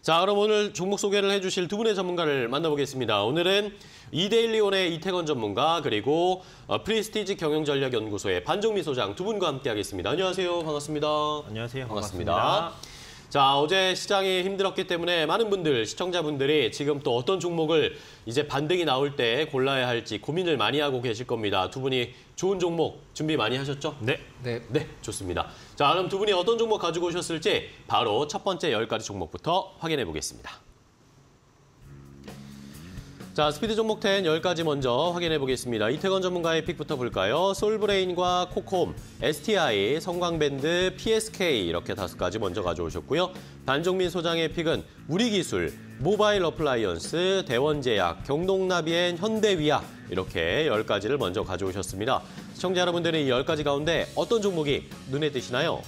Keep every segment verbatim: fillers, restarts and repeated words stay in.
자, 그럼 오늘 종목 소개를 해주실 두 분의 전문가를 만나보겠습니다. 오늘은 이데일리온의 이태건 전문가 그리고 프리스티지 경영전략연구소의 반종미 소장 두 분과 함께하겠습니다. 안녕하세요. 반갑습니다. 안녕하세요. 반갑습니다. 반갑습니다. 자, 어제 시장이 힘들었기 때문에 많은 분들, 시청자분들이 지금 또 어떤 종목을 이제 반등이 나올 때 골라야 할지 고민을 많이 하고 계실 겁니다. 두 분이 좋은 종목 준비 많이 하셨죠? 네. 네, 네, 좋습니다. 자, 그럼 두 분이 어떤 종목 가지고 오셨을지 바로 첫 번째 열 가지 종목부터 확인해 보겠습니다. 자, 스피드 종목 텐 열 가지 먼저 확인해 보겠습니다. 이태건 전문가의 픽부터 볼까요? 솔브레인과 코콤, 에스티아이, 성광밴드, 피에스케이 이렇게 다섯 가지 먼저 가져오셨고요. 반종민 소장의 픽은 우리기술, 모바일 어플라이언스, 대원제약, 경동나비엔, 현대위아 이렇게 열 가지를 먼저 가져오셨습니다. 시청자 여러분들은 이 열 가지 가운데 어떤 종목이 눈에 띄시나요?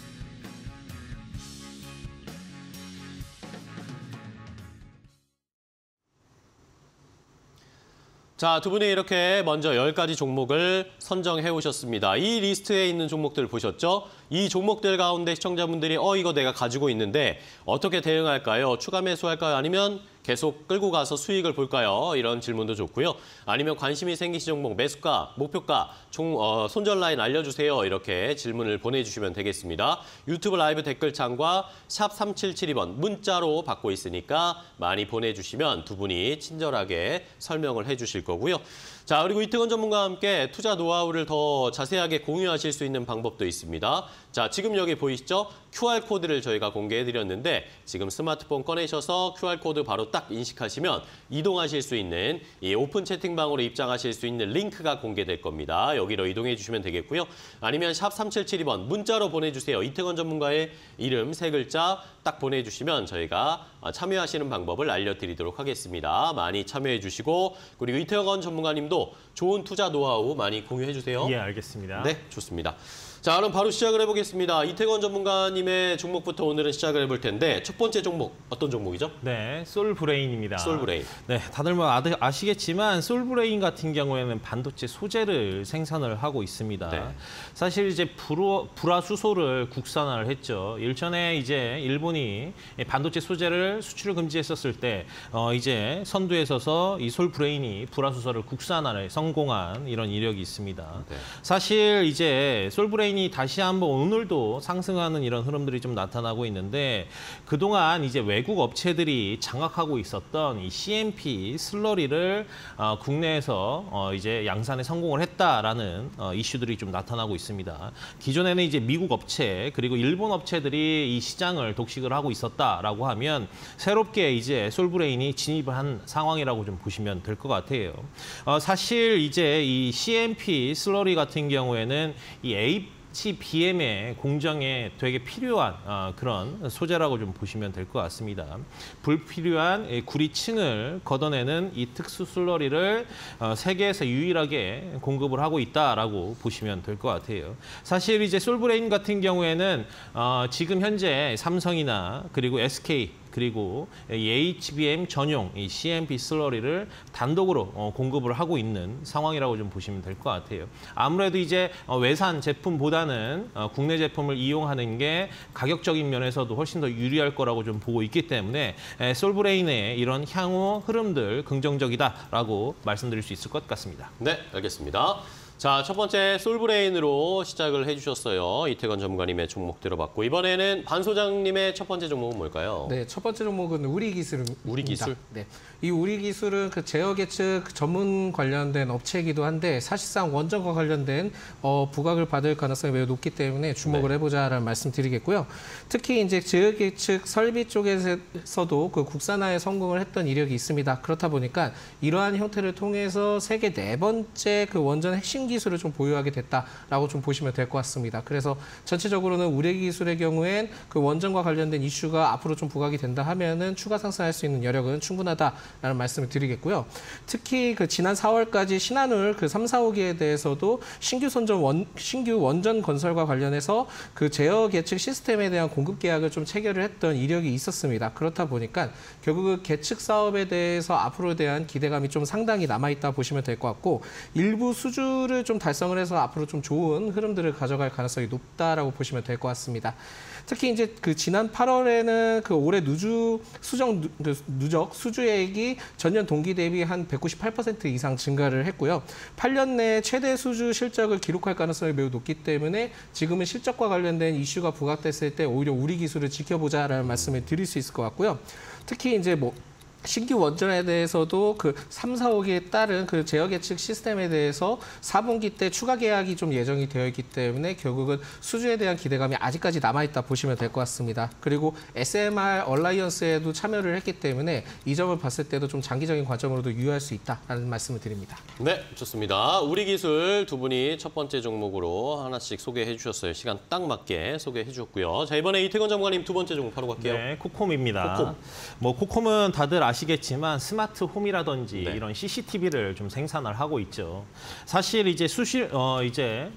자, 두 분이 이렇게 먼저 열 가지 종목을 선정해 오셨습니다. 이 리스트에 있는 종목들 보셨죠? 이 종목들 가운데 시청자분들이 어 이거 내가 가지고 있는데 어떻게 대응할까요? 추가 매수할까요? 아니면 계속 끌고 가서 수익을 볼까요? 이런 질문도 좋고요. 아니면 관심이 생기신 종목, 매수가, 목표가, 종, 어, 손절 라인 알려주세요. 이렇게 질문을 보내주시면 되겠습니다. 유튜브 라이브 댓글창과 샵 삼칠칠이 번 문자로 받고 있으니까 많이 보내주시면 두 분이 친절하게 설명을 해주실 거고요. 자, 그리고 이태건 전문가와 함께 투자 노하우를 더 자세하게 공유하실 수 있는 방법도 있습니다. 자, 지금 여기 보이시죠? 큐알코드를 저희가 공개해드렸는데 지금 스마트폰 꺼내셔서 큐알코드 바로 딱 인식하시면 이동하실 수 있는 이 오픈 채팅방으로 입장하실 수 있는 링크가 공개될 겁니다. 여기로 이동해 주시면 되겠고요. 아니면 샵 삼칠칠이 번 문자로 보내주세요. 이태건 전문가의 이름 세 글자 딱 보내주시면 저희가 참여하시는 방법을 알려드리도록 하겠습니다. 많이 참여해 주시고 그리고 이태건 전문가님도 좋은 투자 노하우 많이 공유해 주세요. 예, 알겠습니다. 네, 좋습니다. 자, 그럼 바로 시작을 해보겠습니다. 이태건 전문가님의 종목부터 오늘은 시작을 해볼 텐데 첫 번째 종목, 어떤 종목이죠? 네, 솔브레인입니다. 솔브레인. 네, 다들 뭐 아시겠지만 솔브레인 같은 경우에는 반도체 소재를 생산을 하고 있습니다. 네. 사실 이제 불화, 불화수소를 국산화를 했죠. 일전에 이제 일본이 반도체 소재를 수출을 금지했었을 때 어, 이제 선두에 서서 이 솔브레인이 불화수소를 국산화를 성공한 이런 이력이 있습니다. 네. 사실 이제 솔브레인 이 다시 한번 오늘도 상승하는 이런 흐름들이 좀 나타나고 있는데 그동안 이제 외국 업체들이 장악하고 있었던 이 씨엠피 슬러리를 어, 국내에서 어, 이제 양산에 성공을 했다라는 어, 이슈들이 좀 나타나고 있습니다. 기존에는 이제 미국 업체 그리고 일본 업체들이 이 시장을 독식을 하고 있었다라고 하면 새롭게 이제 솔브레인이 진입을 한 상황이라고 좀 보시면 될 것 같아요. 어, 사실 이제 이 씨엠피 슬러리 같은 경우에는 이 에이 에이치비엠의 공정에 되게 필요한 어, 그런 소재라고 좀 보시면 될 것 같습니다. 불필요한 구리층을 걷어내는 이 특수 슬러리를 어, 세계에서 유일하게 공급을 하고 있다라고 보시면 될 것 같아요. 사실 이제 솔브레인 같은 경우에는 어, 지금 현재 삼성이나 그리고 에스케이 그리고 에이치비엠 전용 이 씨엠피 슬러리를 단독으로 어, 공급을 하고 있는 상황이라고 좀 보시면 될 것 같아요. 아무래도 이제 어, 외산 제품보다는 어, 국내 제품을 이용하는 게 가격적인 면에서도 훨씬 더 유리할 거라고 좀 보고 있기 때문에 에, 솔브레인의 이런 향후 흐름들 긍정적이다라고 말씀드릴 수 있을 것 같습니다. 네, 알겠습니다. 자, 첫 번째 솔브레인으로 시작을 해주셨어요. 이태건 전문가님의 종목 들어봤고 이번에는 반 소장님의 첫 번째 종목은 뭘까요? 네, 첫 번째 종목은 우리기술입니다. 우리기술? 네, 이 우리기술은 그 제어 예측 전문 관련된 업체이기도 한데 사실상 원전과 관련된 어, 부각을 받을 가능성이 매우 높기 때문에 주목을 네. 해보자라는 말씀드리겠고요. 특히 이제 제어 예측 설비 쪽에서도 그 국산화에 성공을 했던 이력이 있습니다. 그렇다 보니까 이러한 형태를 통해서 세계 네 번째 그 원전 핵심 기술을 좀 보유하게 됐다라고 좀 보시면 될 것 같습니다. 그래서 전체적으로는 우리 기술의 경우엔 그 원전과 관련된 이슈가 앞으로 좀 부각이 된다 하면은 추가 상승할 수 있는 여력은 충분하다라는 말씀을 드리겠고요. 특히 그 지난 사월까지 신한울 그 삼, 사 호기에 대해서도 신규 선전 원 신규 원전 건설과 관련해서 그 제어 계측 시스템에 대한 공급 계약을 좀 체결을 했던 이력이 있었습니다. 그렇다 보니까 결국 그 계측 사업에 대해서 앞으로에 대한 기대감이 좀 상당히 남아 있다 보시면 될 것 같고 일부 수주를 목표를 좀 달성을 해서 앞으로 좀 좋은 흐름들을 가져갈 가능성이 높다라고 보시면 될 것 같습니다. 특히 이제 그 지난 팔월에는 그 올해 누주 수정 누, 누적 수주액이 전년 동기 대비 한 백구십팔 퍼센트 이상 증가를 했고요. 팔 년 내 최대 수주 실적을 기록할 가능성이 매우 높기 때문에 지금은 실적과 관련된 이슈가 부각됐을 때 오히려 우리 기술을 지켜보자라는 말씀을 드릴 수 있을 것 같고요. 특히 이제 뭐 신규 원전에 대해서도 그 삼, 사억에 따른 그 제어 계측 시스템에 대해서 사 분기 때 추가 계약이 좀 예정이 되어 있기 때문에 결국은 수주에 대한 기대감이 아직까지 남아있다 보시면 될 것 같습니다. 그리고 에스엠알 얼라이언스에도 참여를 했기 때문에 이 점을 봤을 때도 좀 장기적인 관점으로도 유효할 수 있다라는 말씀을 드립니다. 네, 좋습니다. 우리 기술 두 분이 첫 번째 종목으로 하나씩 소개해 주셨어요. 시간 딱 맞게 소개해 주셨고요. 자, 이번에 이태건 전문가님 두 번째 종목 바로 갈게요. 네, 코콤입니다. 코콤. 뭐 코콤은 다들 아시겠지만 스마트 홈이라든지 네. 이런 씨씨티비를 좀 생산을 하고 있죠. 사실 이제 수실 어 이제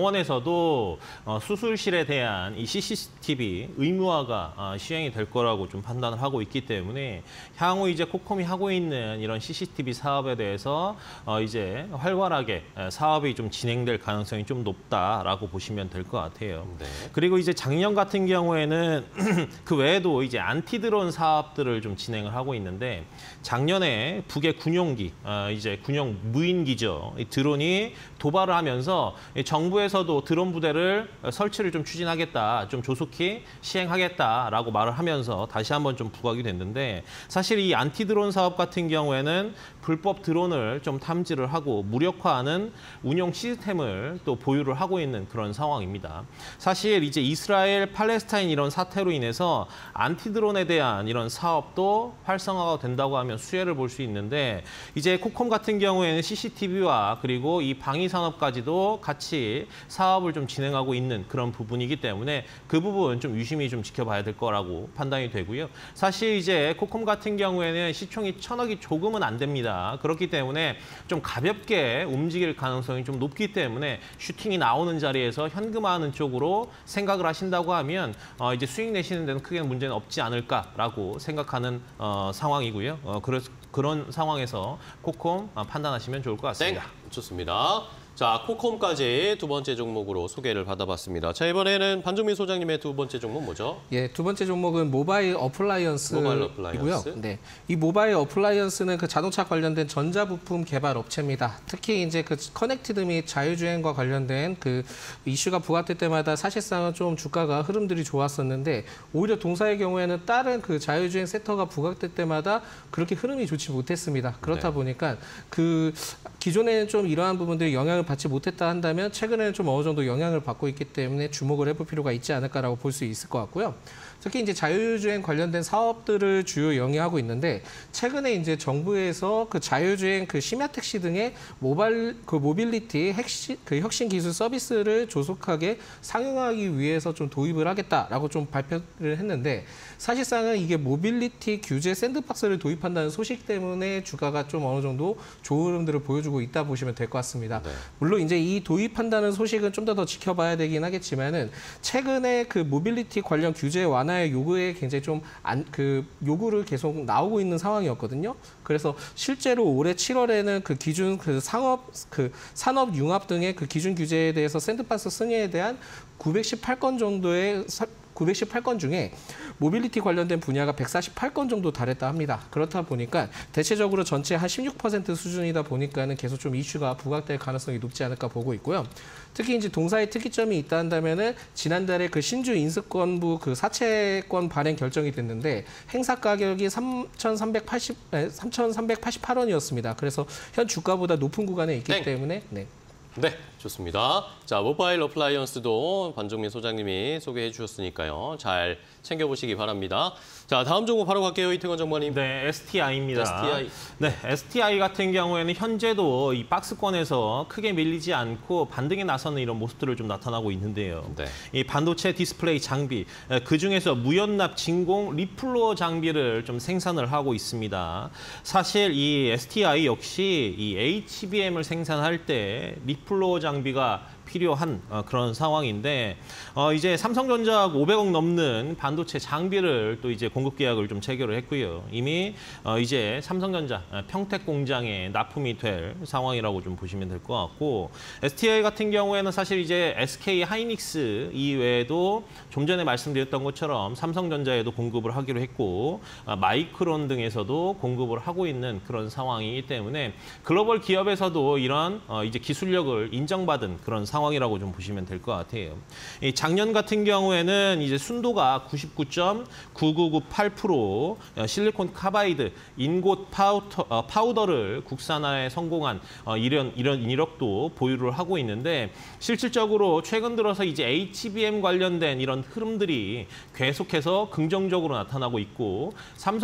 병원에서도 어 수술실에 대한 이 씨씨티비 의무화가 어 시행이 될 거라고 좀 판단을 하고 있기 때문에 향후 이제 코콤이 하고 있는 이런 씨씨티비 사업에 대해서 어 이제 활발하게 사업이 좀 진행될 가능성이 좀 높다라고 보시면 될 것 같아요. 네. 그리고 이제 작년 같은 경우에는 그 외에도 이제 안티드론 사업들을 좀 진행을 하고 있는데 작년에 북의 군용기, 어, 이제 군용 무인기죠. 이 드론이 도발을 하면서 정부에서도 드론 부대를 설치를 좀 추진하겠다, 좀 조속히 시행하겠다라고 말을 하면서 다시 한번 좀 부각이 됐는데 사실 이 안티드론 사업 같은 경우에는 불법 드론을 좀 탐지를 하고 무력화하는 운용 시스템을 또 보유를 하고 있는 그런 상황입니다. 사실 이제 이스라엘, 팔레스타인 이런 사태로 인해서 안티드론에 대한 이런 사업도 활성화가 된다고 하면 수혜를 볼 수 있는데 이제 코콤 같은 경우에는 씨씨티비와 그리고 이 방위 산업까지도 같이 사업을 좀 진행하고 있는 그런 부분이기 때문에 그 부분 좀 유심히 좀 지켜봐야 될 거라고 판단이 되고요. 사실 이제 코콤 같은 경우에는 시총이 천억이 조금은 안 됩니다. 그렇기 때문에 좀 가볍게 움직일 가능성이 좀 높기 때문에 슈팅이 나오는 자리에서 현금화하는 쪽으로 생각을 하신다고 하면 어 이제 수익 내시는 데는 크게 문제는 없지 않을까라고 생각하는 어 상황이고요. 어 그래서 그런 상황에서 코콤 판단하시면 좋을 것 같습니다. 땡! 좋습니다. 자, 코콤까지 두 번째 종목으로 소개를 받아봤습니다. 자, 이번에는 반종민 소장님의 두 번째 종목 뭐죠? 예, 두 번째 종목은 모바일 어플라이언스이고요. 모바일 어플라이언스. 네, 이 모바일 어플라이언스는 그 자동차 관련된 전자부품 개발 업체입니다. 특히 이제 그 커넥티드 및 자율주행과 관련된 그 이슈가 부각될 때마다 사실상은 좀 주가가 흐름들이 좋았었는데 오히려 동사의 경우에는 다른 그 자율주행 섹터가 부각될 때마다 그렇게 흐름이 좋지 못했습니다. 그렇다 네. 보니까 그 기존에는 좀 이러한 부분들이 영향을 받지 못했다 한다면 최근에는 좀 어느 정도 영향을 받고 있기 때문에 주목을 해볼 필요가 있지 않을까라고 볼 수 있을 것 같고요. 특히 이제 자율주행 관련된 사업들을 주요 영위하고 있는데 최근에 이제 정부에서 그 자율주행 그 심야 택시 등의 모바일 그 모빌리티 핵심 그 혁신 기술 서비스를 조속하게 상용화하기 위해서 좀 도입을 하겠다라고 좀 발표를 했는데 사실상은 이게 모빌리티 규제 샌드박스를 도입한다는 소식 때문에 주가가 좀 어느 정도 좋은 흐름들을 보여주고 있다 보시면 될 것 같습니다. 네. 물론 이제 이 도입한다는 소식은 좀 더 더 지켜봐야 되긴 하겠지만은 최근에 그 모빌리티 관련 규제 완화의 요구에 굉장히 좀 안 그 요구를 계속 나오고 있는 상황이었거든요. 그래서 실제로 올해 칠월에는 그 기준 그 상업 그 산업 융합 등의 그 기준 규제에 대해서 샌드박스 승인에 대한 구백십팔 건 정도의 구백십팔 건 중에 모빌리티 관련된 분야가 백사십팔 건 정도 달했다 합니다. 그렇다 보니까 대체적으로 전체 한 십육 퍼센트 수준이다 보니까는 계속 좀 이슈가 부각될 가능성이 높지 않을까 보고 있고요. 특히 이제 동사의 특이점이 있다 한다면은 지난달에 그 신주 인수권부 그 사채권 발행 결정이 됐는데 행사 가격이 삼천삼백팔십, 삼천삼백팔십팔 원이었습니다. 그래서 현 주가보다 높은 구간에 있기 땡. 때문에 네. 네, 좋습니다. 자, 모바일 어플라이언스도 반종민 소장님이 소개해 주셨으니까요. 잘 챙겨보시기 바랍니다. 자, 다음 종목 바로 갈게요. 이태건 전문가님. 네, 에스티아이입니다. 에스티아이. 네, 에스티아이 같은 경우에는 현재도 이 박스권에서 크게 밀리지 않고 반등에 나서는 이런 모습들을 좀 나타나고 있는데요. 네. 이 반도체 디스플레이 장비, 그 중에서 무연납 진공 리플로어 장비를 좀 생산을 하고 있습니다. 사실 이 에스티아이 역시 이 에이치비엠을 생산할 때 리플로어 장비가 필요한 어, 그런 상황인데 어, 이제 삼성전자 오백억 넘는 반도체 장비를 또 이제 공급 계약을 좀 체결을 했고요. 이미 어, 이제 삼성전자 평택 공장에 납품이 될 상황이라고 좀 보시면 될 것 같고 에스티아이 같은 경우에는 사실 이제 에스케이 하이닉스 이외에도 좀 전에 말씀드렸던 것처럼 삼성전자에도 공급을 하기로 했고 어, 마이크론 등에서도 공급을 하고 있는 그런 상황이기 때문에 글로벌 기업에서도 이런 어, 이제 기술력을 인정받은 그런 상황이라고 좀 보시면 될 것 같아요. 이 작년 같은 경우에는 이제 순도가 구십구 점 구구구팔 퍼센트 어, 실리콘 카바이드 인곳 파우터, 어, 파우더를 국산화에 성공한 어, 이런 이런 이력도 보유를 하고 있는데 실질적으로 최근 들어서 이제 에이치비엠 관련된 이런 흐름들이 계속해서 긍정적으로 나타나고 있고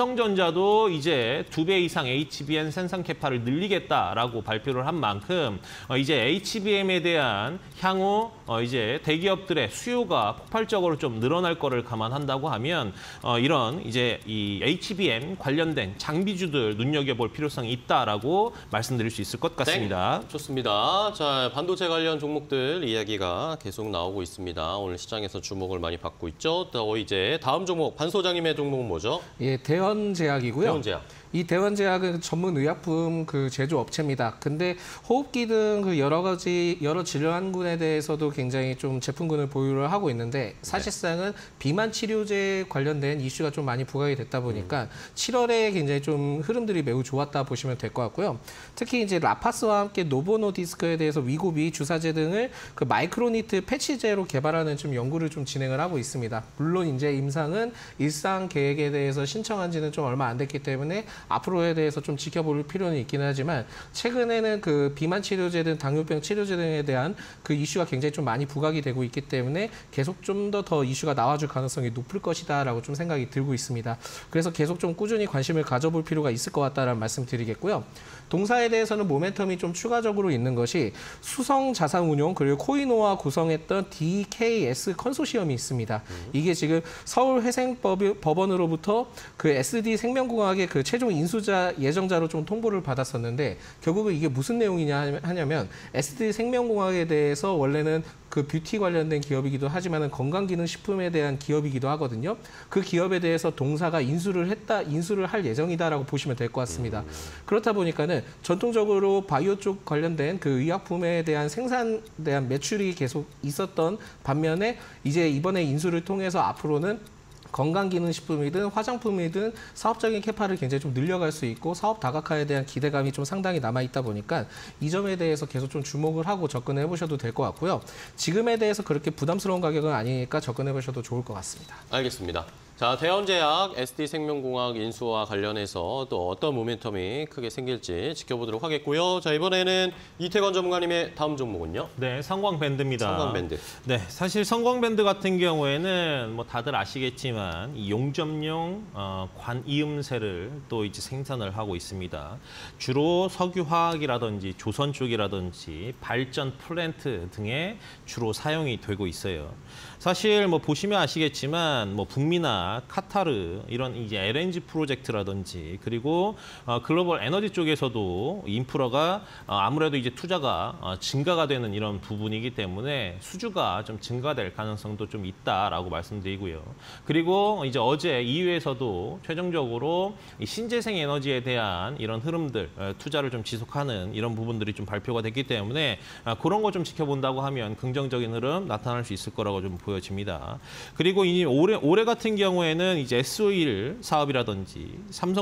삼성전자도 이제 두 배 이상 에이치비엠 생산 캐파를 늘리겠다라고 발표를 한 만큼 어, 이제 에이치비엠에 대한 향후 어, 이제 대기업들의 수요가 폭발적으로 좀 늘어날 거를 감안한다고 하면 어, 이런 이제 이 에이치비엠 관련된 장비주들 눈여겨볼 필요성이 있다라고 말씀드릴 수 있을 것 같습니다. 네, 좋습니다. 자, 반도체 관련 종목들 이야기가 계속 나오고 있습니다. 오늘 시장에서 주목을 많이 받고 있죠. 또 이제 다음 종목 반 소장님의 종목은 뭐죠? 예, 대원제약이고요. 대원제약. 이 대원제약은 전문 의약품 그 제조 업체입니다. 근데 호흡기 등 그 여러 가지 여러 질환군에 대해서도 굉장히 좀 제품군을 보유를 하고 있는데 사실상은 비만 치료제 관련된 이슈가 좀 많이 부각이 됐다 보니까 칠월에 굉장히 좀 흐름들이 매우 좋았다 보시면 될 것 같고요. 특히 이제 라파스와 함께 노보노디스크에 대해서 위고비, 주사제 등을 그 마이크로니트 패치제로 개발하는 좀 연구를 좀 진행을 하고 있습니다. 물론 이제 임상은 일상 계획에 대해서 신청한 지는 좀 얼마 안 됐기 때문에 앞으로에 대해서 좀 지켜볼 필요는 있기는 하지만 최근에는 그 비만 치료제든 당뇨병 치료제 등에 대한 그 이슈가 굉장히 좀 많이 부각이 되고 있기 때문에 계속 좀 더 더 이슈가 나와줄 가능성이 높을 것이다라고 좀 생각이 들고 있습니다. 그래서 계속 좀 꾸준히 관심을 가져볼 필요가 있을 것 같다라는 말씀드리겠고요. 동사에 대해서는 모멘텀이 좀 추가적으로 있는 것이 수성 자산운용 그리고 코이노와 구성했던 디케이에스 컨소시엄이 있습니다. 이게 지금 서울회생법원으로부터 그 에스디 생명공학의 그 최종 인수자 예정자로 좀 통보를 받았었는데 결국은 이게 무슨 내용이냐 하냐면 에스디 생명공학에 대해서 원래는 그 뷰티 관련된 기업이기도 하지만 건강기능식품에 대한 기업이기도 하거든요. 그 기업에 대해서 동사가 인수를 했다, 인수를 할 예정이다라고 보시면 될 것 같습니다. 음. 그렇다 보니까는 전통적으로 바이오 쪽 관련된 그 의약품에 대한 생산에 대한 매출이 계속 있었던 반면에 이제 이번에 인수를 통해서 앞으로는 건강기능식품이든 화장품이든 사업적인 캐파를 굉장히 좀 늘려갈 수 있고 사업 다각화에 대한 기대감이 좀 상당히 남아있다 보니까 이 점에 대해서 계속 좀 주목을 하고 접근해 보셔도 될 것 같고요. 지금에 대해서 그렇게 부담스러운 가격은 아니니까 접근해 보셔도 좋을 것 같습니다. 알겠습니다. 자, 대원제약, 에스디생명공학 인수와 관련해서 또 어떤 모멘텀이 크게 생길지 지켜보도록 하겠고요. 자, 이번에는 이태건 전문가님의 다음 종목은요? 네, 성광밴드입니다. 성광밴드. 네, 사실 성광밴드 같은 경우에는 뭐 다들 아시겠지만 이 용접용 어, 관이음새를 또 이제 생산을 하고 있습니다. 주로 석유화학이라든지 조선 쪽이라든지 발전 플랜트 등에 주로 사용이 되고 있어요. 사실 뭐 보시면 아시겠지만 뭐 북미나 카타르 이런 이제 엘엔지 프로젝트라든지 그리고 어, 글로벌 에너지 쪽에서도 인프라가 어, 아무래도 이제 투자가 어, 증가가 되는 이런 부분이기 때문에 수주가 좀 증가될 가능성도 좀 있다라고 말씀드리고요. 그리고 이제 어제 이유에서도 최종적으로 이 신재생 에너지에 대한 이런 흐름들 어, 투자를 좀 지속하는 이런 부분들이 좀 발표가 됐기 때문에 어, 그런 거 좀 지켜본다고 하면 긍정적인 흐름 나타날 수 있을 거라고 좀 보여집니다. 그리고 이 올해 올해 같은 경우에는 이제 에스오일 사업이라든지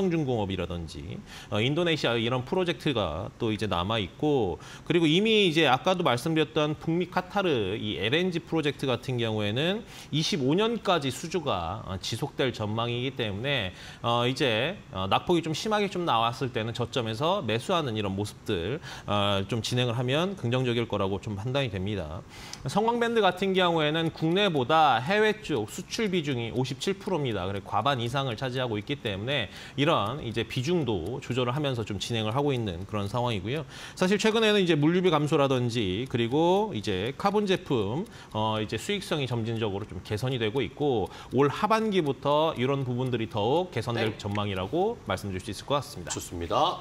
삼성중공업이라든지 어, 인도네시아 이런 프로젝트가 또 이제 남아 있고 그리고 이미 이제 아까도 말씀드렸던 북미 카타르 이 엘엔지 프로젝트 같은 경우에는 이십오 년까지 수주가 어, 지속될 전망이기 때문에 어, 이제 어, 낙폭이 좀 심하게 좀 나왔을 때는 저점에서 매수하는 이런 모습들 어, 좀 진행을 하면 긍정적일 거라고 좀 판단이 됩니다. 성광밴드 같은 경우에는 국내보다 해외 쪽 수출 비중이 오십칠 퍼센트입니다. 그래 과반 이상을 차지하고 있기 때문에 이런 이제 비중도 조절을 하면서 좀 진행을 하고 있는 그런 상황이고요. 사실 최근에는 이제 물류비 감소라든지 그리고 이제 카본 제품 어 이제 수익성이 점진적으로 좀 개선이 되고 있고 올 하반기부터 이런 부분들이 더욱 개선될 네. 전망이라고 말씀드릴 수 있을 것 같습니다. 좋습니다.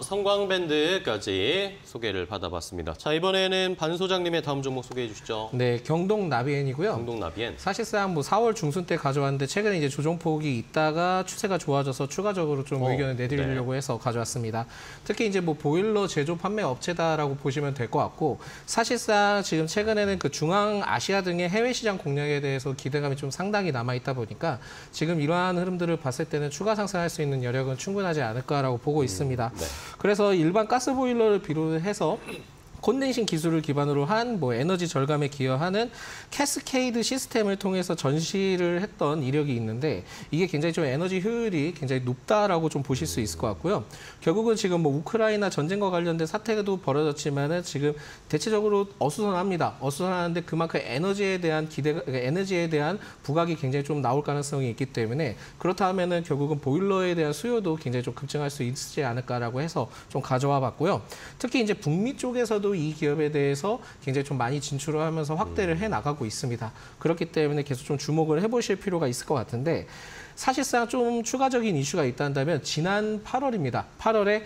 성광밴드까지 소개를 받아봤습니다. 자, 이번에는 반 소장님의 다음 종목 소개해 주시죠. 네, 경동 나비엔이고요. 경동 나비엔. 사실상 뭐 사월 중순 때 가져왔는데 최근에 이제 조정폭이 있다가 추세가 좋아져서 추가적으로 좀 어, 의견을 내드리려고 네. 해서 가져왔습니다. 특히 이제 뭐 보일러 제조 판매 업체다라고 보시면 될 것 같고 사실상 지금 최근에는 그 중앙 아시아 등의 해외 시장 공략에 대해서 기대감이 좀 상당히 남아 있다 보니까 지금 이러한 흐름들을 봤을 때는 추가 상승할 수 있는 여력은 충분하지 않을까라고 보고 있습니다. 네. 그래서 일반 가스 보일러를 비롯해서 콘덴싱 기술을 기반으로 한 뭐 에너지 절감에 기여하는 캐스케이드 시스템을 통해서 전시를 했던 이력이 있는데 이게 굉장히 좀 에너지 효율이 굉장히 높다라고 좀 보실 수 있을 것 같고요. 결국은 지금 뭐 우크라이나 전쟁과 관련된 사태도 벌어졌지만은 지금 대체적으로 어수선합니다. 어수선하는데 그만큼 에너지에 대한 기대, 에너지에 대한 부각이 굉장히 좀 나올 가능성이 있기 때문에 그렇다면은 결국은 보일러에 대한 수요도 굉장히 좀 급증할 수 있지 않을까라고 해서 좀 가져와 봤고요. 특히 이제 북미 쪽에서도 이 기업에 대해서 굉장히 좀 많이 진출을 하면서 확대를 해 나가고 있습니다. 그렇기 때문에 계속 좀 주목을 해보실 필요가 있을 것 같은데 사실상 좀 추가적인 이슈가 있다면 지난 팔월입니다. 팔월에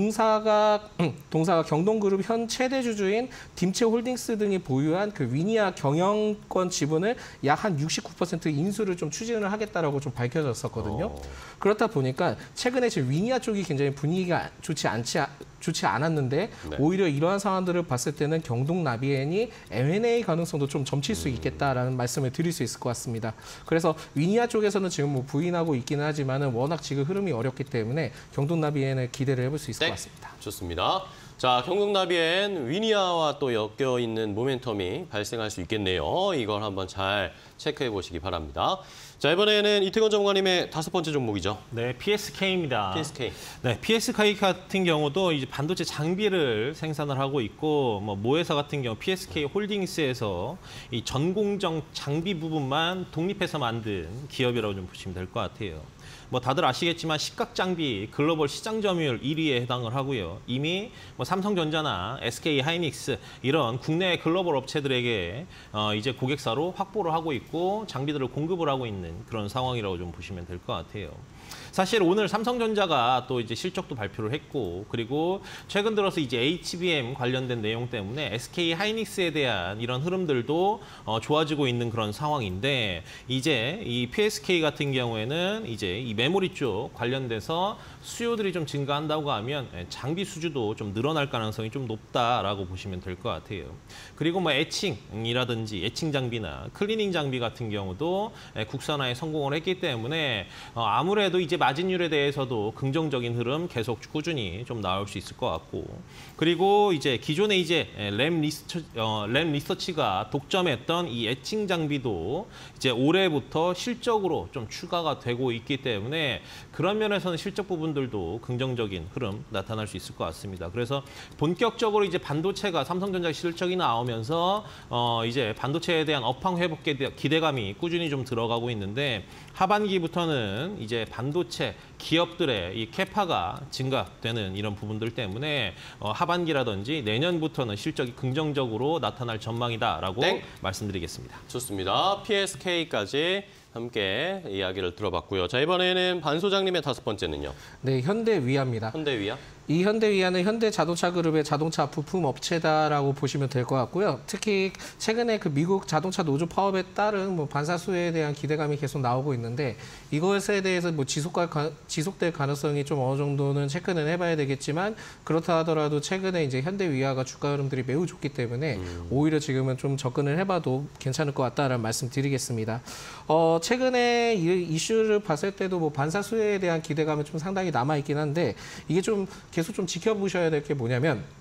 동사가 동사가 경동그룹 현 최대 주주인 딤체홀딩스 등이 보유한 그 위니아 경영권 지분을 약 한 육십구 퍼센트 인수를 좀 추진을 하겠다라고 좀 밝혀졌었거든요. 어. 그렇다 보니까 최근에 지금 위니아 쪽이 굉장히 분위기가 좋지 않지 좋지 않았는데 네. 오히려 이러한 상황들을 봤을 때는 경동 나비엔이 엠 앤 에이 가능성도 좀 점칠 수 있겠다라는 말씀을 드릴 수 있을 것 같습니다. 그래서 위니아 쪽에서는 지금 뭐 부인하고 있기는 하지만은 워낙 지금 흐름이 어렵기 때문에 경동 나비엔을 기대를 해볼 수 있을 네. 것 같습니다. 좋습니다. 자, 경동 나비엔 위니아와 또 엮여 있는 모멘텀이 발생할 수 있겠네요. 이걸 한번 잘 체크해 보시기 바랍니다. 자, 이번에는 이태건 전문가님의 다섯 번째 종목이죠. 네, 피에스케이입니다. 피에스케이. 네, 피에스케이 같은 경우도 이제 반도체 장비를 생산을 하고 있고, 뭐 모회사 같은 경우 피에스케이 홀딩스에서 이 전공정 장비 부분만 독립해서 만든 기업이라고 좀 보시면 될 것 같아요. 뭐 다들 아시겠지만 식각 장비 글로벌 시장 점유율 일 위에 해당을 하고요. 이미 뭐 삼성전자나 에스케이 하이닉스 이런 국내 글로벌 업체들에게 어 이제 고객사로 확보를 하고 있고 장비들을 공급을 하고 있는 그런 상황이라고 좀 보시면 될 것 같아요. 사실 오늘 삼성전자가 또 이제 실적도 발표를 했고 그리고 최근 들어서 이제 에이치비엠 관련된 내용 때문에 에스케이 하이닉스에 대한 이런 흐름들도 어, 좋아지고 있는 그런 상황인데 이제 이 피에스케이 같은 경우에는 이제 이 메모리 쪽 관련돼서 수요들이 좀 증가한다고 하면 장비 수주도 좀 늘어날 가능성이 좀 높다라고 보시면 될 것 같아요. 그리고 뭐 에칭이라든지 에칭 장비나 클리닝 장비 같은 경우도 국산화에 성공을 했기 때문에 어, 아무래도 이제 마진율에 대해서도 긍정적인 흐름 계속 꾸준히 좀 나올 수 있을 것 같고 그리고 이제 기존에 이제 램 리서치, 어, 램 리서치가 독점했던 이 에칭 장비도 이제 올해부터 실적으로 좀 추가가 되고 있기 때문에 그런 면에서는 실적 부분들도 긍정적인 흐름 나타날 수 있을 것 같습니다. 그래서 본격적으로 이제 반도체가 삼성전자 실적이 나오면서 어, 이제 반도체에 대한 업황 회복 기대감이 꾸준히 좀 들어가고 있는데 하반기부터는 이제 반도체 기업들의 이 캐파가 증가되는 이런 부분들 때문에 어, 하반기라든지 내년부터는 실적이 긍정적으로 나타날 전망이다라고 땡. 말씀드리겠습니다. 좋습니다. 피에스케이까지 함께 이야기를 들어봤고요. 자, 이번에는 반 소장님의 다섯 번째는요. 네, 현대위아입니다. 현대위아. 이 현대위아는 현대자동차그룹의 자동차 부품 업체다라고 보시면 될 것 같고요. 특히 최근에 그 미국 자동차 노조 파업에 따른 뭐 반사수에 대한 기대감이 계속 나오고 있는데 이것에 대해서 뭐 지속가, 지속될 가능성이 좀 어느 정도는 체크는 해봐야 되겠지만 그렇다 하더라도 최근에 이제 현대위아가 주가 흐름들이 매우 좋기 때문에 음. 오히려 지금은 좀 접근을 해봐도 괜찮을 것 같다라는 말씀 드리겠습니다. 어, 최근에 이 이슈를 봤을 때도 뭐 반사수에 대한 기대감은 좀 상당히 남아있긴 한데 이게 좀 계속 좀 지켜보셔야 될 게 뭐냐면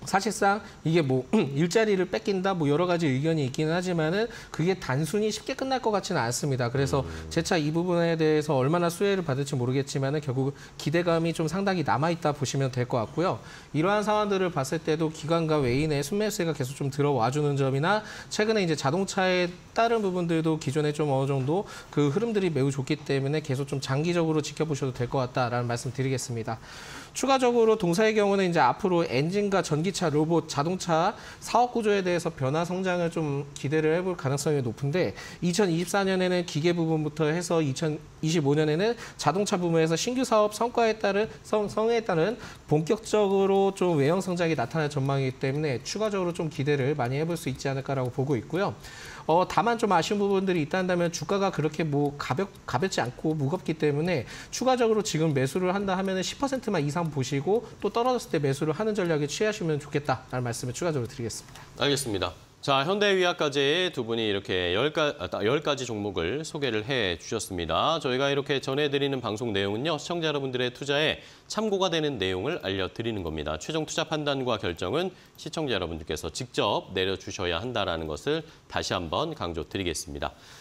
사실상 이게 뭐 일자리를 뺏긴다 뭐 여러 가지 의견이 있기는 하지만은 그게 단순히 쉽게 끝날 것 같지는 않습니다. 그래서 재차 이 부분에 대해서 얼마나 수혜를 받을지 모르겠지만은 결국 기대감이 좀 상당히 남아 있다 보시면 될 것 같고요. 이러한 상황들을 봤을 때도 기관과 외인의 순매수세가 계속 좀 들어와 주는 점이나 최근에 이제 자동차의 다른 부분들도 기존에 좀 어느 정도 그 흐름들이 매우 좋기 때문에 계속 좀 장기적으로 지켜보셔도 될 것 같다라는 말씀 드리겠습니다. 추가적으로 동사의 경우는 이제 앞으로 엔진과 전기차, 로봇, 자동차 사업 구조에 대해서 변화 성장을 좀 기대를 해볼 가능성이 높은데 이천이십사 년에는 기계 부분부터 해서 이천이십오 년에는 자동차 부문에서 신규 사업 성과에 따른 성, 성에 따른 본격적으로 좀 외형 성장이 나타날 전망이기 때문에 추가적으로 좀 기대를 많이 해볼 수 있지 않을까라고 보고 있고요. 어, 다만 좀 아쉬운 부분들이 있다면 주가가 그렇게 뭐 가볍, 가볍지 않고 무겁기 때문에 추가적으로 지금 매수를 한다 하면 십 퍼센트만 이상 보시고 또 떨어졌을 때 매수를 하는 전략에 취하시면 좋겠다라는 말씀을 추가적으로 드리겠습니다. 알겠습니다. 자, 현대의학까지 두 분이 이렇게 열 가지 종목을 소개를 해 주셨습니다. 저희가 이렇게 전해드리는 방송 내용은요, 시청자 여러분들의 투자에 참고가 되는 내용을 알려드리는 겁니다. 최종 투자 판단과 결정은 시청자 여러분들께서 직접 내려주셔야 한다는 것을 다시 한번 강조드리겠습니다.